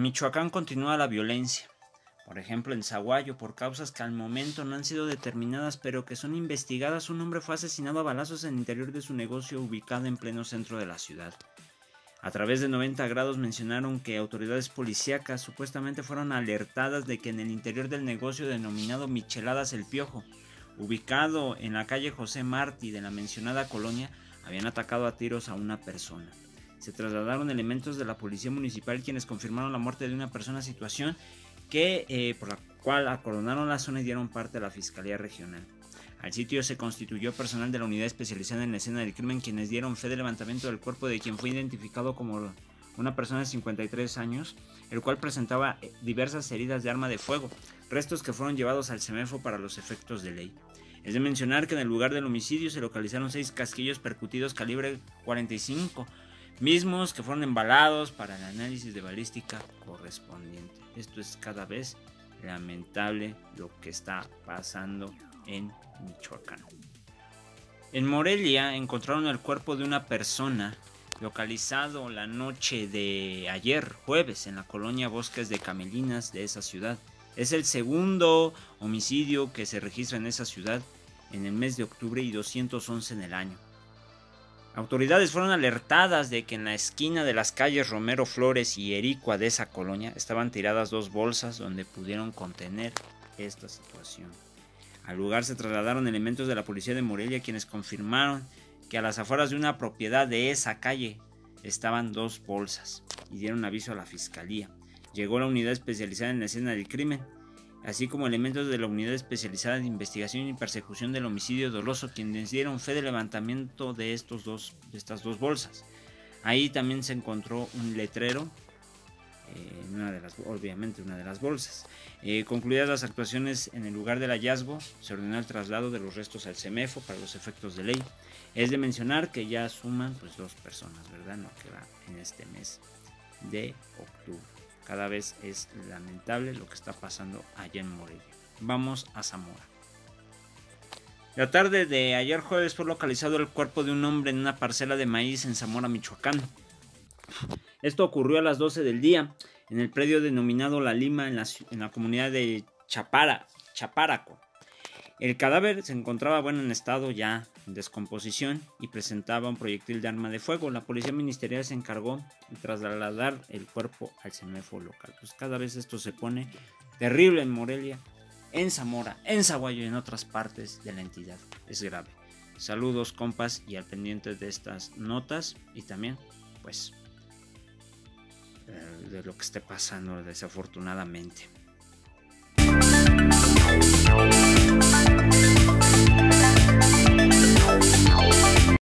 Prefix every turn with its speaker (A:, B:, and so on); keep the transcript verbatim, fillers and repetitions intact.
A: Michoacán continúa la violencia. Por ejemplo, en Zaguayo, por causas que al momento no han sido determinadas, pero que son investigadas, un hombre fue asesinado a balazos en el interior de su negocio ubicado en pleno centro de la ciudad. A través de noventa grados mencionaron que autoridades policíacas supuestamente fueron alertadas de que en el interior del negocio denominado Micheladas El Piojo, ubicado en la calle José Martí de la mencionada colonia, habían atacado a tiros a una persona. Se trasladaron elementos de la policía municipal quienes confirmaron la muerte de una persona, situación que eh, por la cual acordonaron la zona y dieron parte a la Fiscalía Regional. Al sitio se constituyó personal de la unidad especializada en la escena del crimen, quienes dieron fe del levantamiento del cuerpo de quien fue identificado como una persona de cincuenta y tres años, el cual presentaba diversas heridas de arma de fuego, restos que fueron llevados al CEMEFO para los efectos de ley. Es de mencionar que en el lugar del homicidio se localizaron seis casquillos percutidos calibre cuarenta y cinco, mismos que fueron embalados para el análisis de balística correspondiente. Esto es cada vez lamentable lo que está pasando en Michoacán. En Morelia encontraron el cuerpo de una persona localizado la noche de ayer, jueves, en la colonia Bosques de Camelinas de esa ciudad. Es el segundo homicidio que se registra en esa ciudad en el mes de octubre y doscientos once en el año. Autoridades fueron alertadas de que en la esquina de las calles Romero Flores y Ericua de esa colonia estaban tiradas dos bolsas donde pudieron contener esta situación. Al lugar se trasladaron elementos de la policía de Morelia quienes confirmaron que a las afueras de una propiedad de esa calle estaban dos bolsas y dieron aviso a la fiscalía. Llegó la unidad especializada en la escena del crimen, así como elementos de la unidad especializada de investigación y persecución del homicidio doloso, quienes dieron fe del levantamiento de, estos dos, de estas dos bolsas. Ahí también se encontró un letrero, eh, en una de las, obviamente una de las bolsas. Eh, concluidas las actuaciones en el lugar del hallazgo, se ordenó el traslado de los restos al CEMEFO para los efectos de ley. Es de mencionar que ya suman pues dos personas, ¿verdad? No que va en este mes de octubre. Cada vez es lamentable lo que está pasando allá en Morelia. Vamos a Zamora. La tarde de ayer jueves fue localizado el cuerpo de un hombre en una parcela de maíz en Zamora, Michoacán. Esto ocurrió a las doce del día en el predio denominado La Lima en la, en la comunidad de Chapara, Chaparaco. El cadáver se encontraba bueno en estado ya en descomposición y presentaba un proyectil de arma de fuego. La policía ministerial se encargó de trasladar el cuerpo al CEMEFO local. Pues cada vez esto se pone terrible en Morelia, en Zamora, en Zaguayo y en otras partes de la entidad. Es grave. Saludos, compas, y al pendiente de estas notas y también pues de lo que esté pasando desafortunadamente.